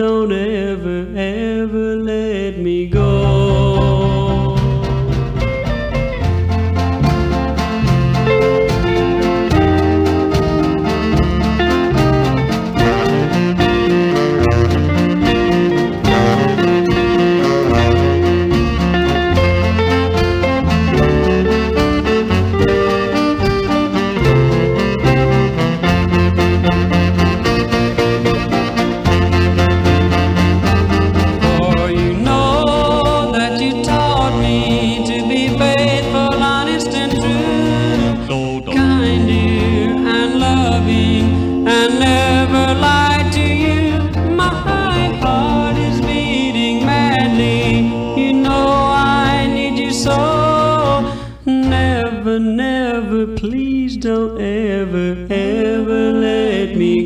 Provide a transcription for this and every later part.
don't ever, ever let me go. And never lied to you. My heart is beating madly. You know I need you so. Never, never, please don't ever, ever let me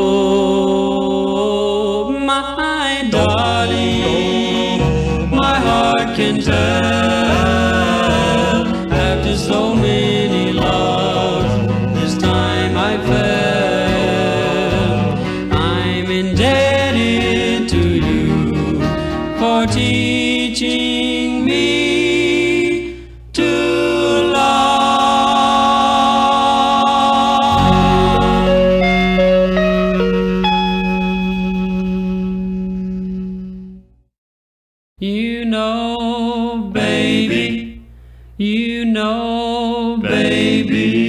go. My darling, my heart can tell. After so many loves, this time I fell. Indebted to you for teaching me to love. You know, baby, you know, baby.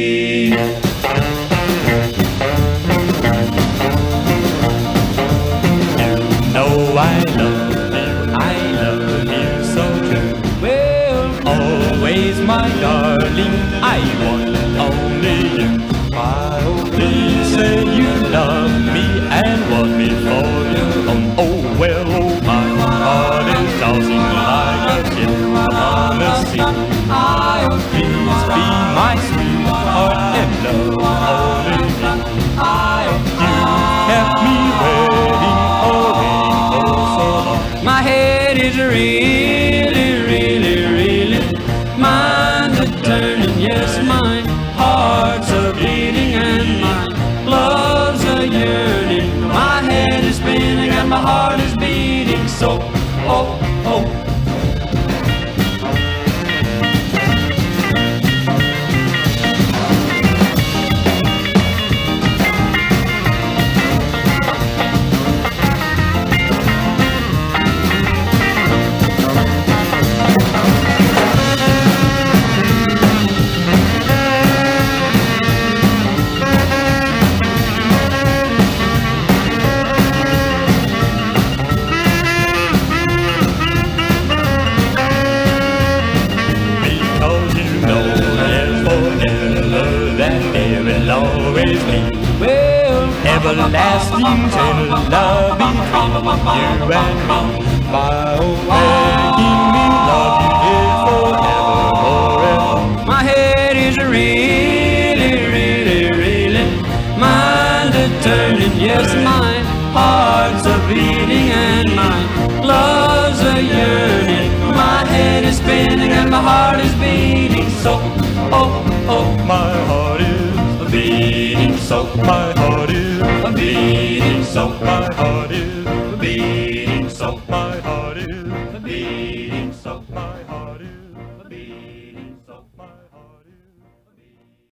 I love you so true. Well, always my darling, I want only you. Please say you love me and want me for your own. Oh well, my heart is tossing like a ship upon the sea. Please be my sweetheart and love only me. You kept me waiting, my head is really, really, really mind a turning. Yes, my heart's a beating and my love's a yearning. My head is spinning and my heart is beating so. Oh, oh. Always be everlasting till love between you and me. My own making me love you here forevermore. My head is really, really, really mind a turning. Yes, my heart's a beating and my love's a yearning. My head is spinning and my heart is beating so. Oh, oh, my heart is beating so, my heart is beating so, my heart is beating so, my heart.